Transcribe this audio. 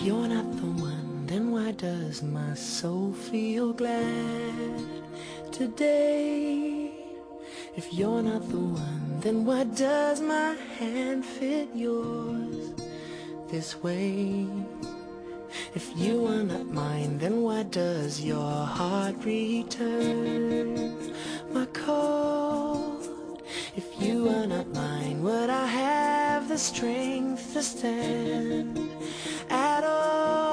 you're not the one, then why does my soul feel glad today? If you're not the one, then why does my hand fit yours this way? If you are not mine, then why does your heart return my call? If you are not mine, would I have the strength to stand at all?